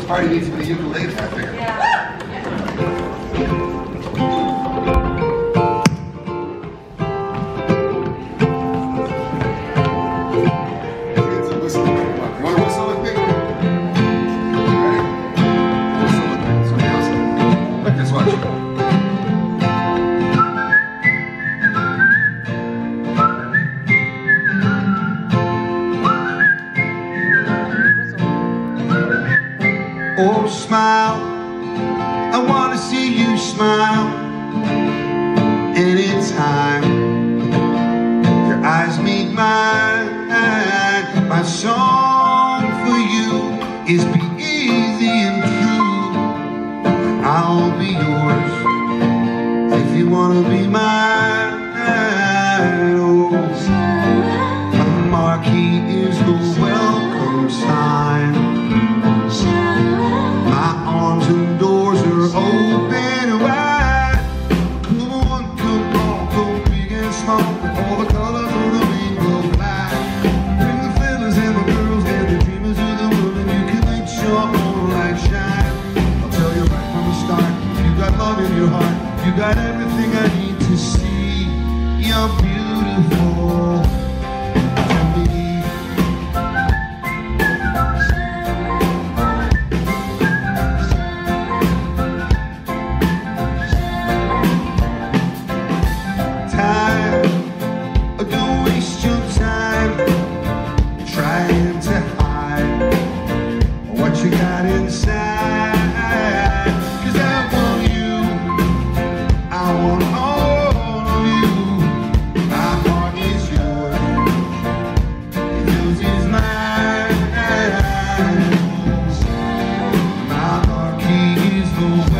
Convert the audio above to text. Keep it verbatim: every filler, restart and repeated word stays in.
the party needs to be ukulele, I figure. Yeah. Oh, smile, I want to see you smile. Anytime your eyes meet mine, my song for you is be easy and true. I'll be yours if you want to be mine. Oh, my marquee is the welcome sign. My arms and doors are open wide. Come on, come on, go big and small, with all the colors of the rainbow fly. Bring the fellas and the girls and the dreamers of the world, and you can let your own light shine. I'll tell you right from the start, you got love in your heart, you got everything I need to see. You're beautiful. You got inside, 'cause I want you, I want all of you. My heart is yours, yours is mine. My marquee is the